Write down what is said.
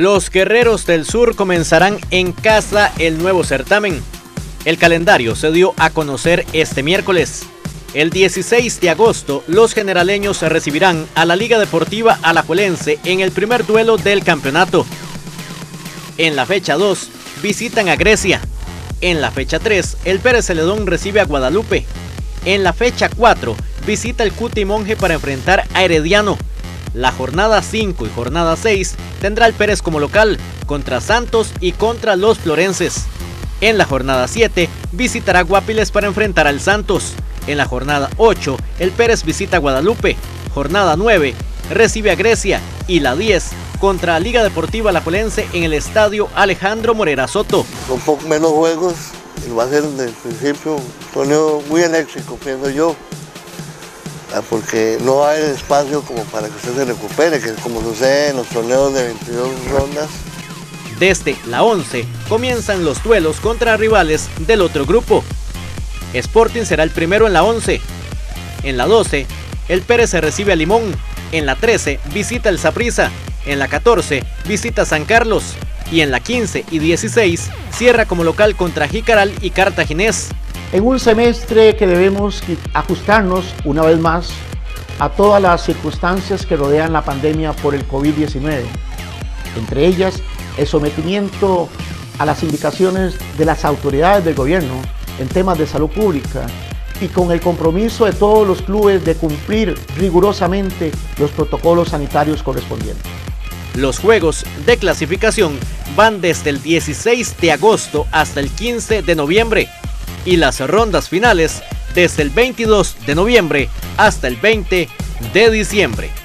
Los Guerreros del Sur comenzarán en casa el nuevo certamen. El calendario se dio a conocer este miércoles. El 16 de agosto, los generaleños recibirán a la Liga Deportiva Alajuelense en el primer duelo del campeonato. En la fecha 2, visitan a Grecia. En la fecha 3, el Pérez Celedón recibe a Guadalupe. En la fecha 4, visita el Cuti Monje para enfrentar a Herediano. La jornada 5 y jornada 6 tendrá el Pérez como local contra Santos y contra los florenses. En la jornada 7 visitará Guapiles para enfrentar al Santos. En la jornada 8 el Pérez visita a Guadalupe. Jornada 9 recibe a Grecia y la 10 contra Liga Deportiva Alajuelense en el estadio Alejandro Morera Soto. Un poco menos juegos y va a ser desde el principio un torneo muy eléctrico, pienso yo. Porque no hay espacio como para que usted se recupere, que es como sucede en los torneos de 22 rondas. Desde la 11 comienzan los duelos contra rivales del otro grupo. Sporting será el primero en la 11. En la 12, el Pérez se recibe a Limón. En la 13, visita el Saprissa. En la 14, visita San Carlos. Y en la 15 y 16, cierra como local contra Jicaral y Cartaginés. En un semestre que debemos ajustarnos una vez más a todas las circunstancias que rodean la pandemia por el COVID-19, entre ellas el sometimiento a las indicaciones de las autoridades del gobierno en temas de salud pública y con el compromiso de todos los clubes de cumplir rigurosamente los protocolos sanitarios correspondientes. Los juegos de clasificación van desde el 16 de agosto hasta el 15 de noviembre. Y las rondas finales desde el 22 de noviembre hasta el 20 de diciembre.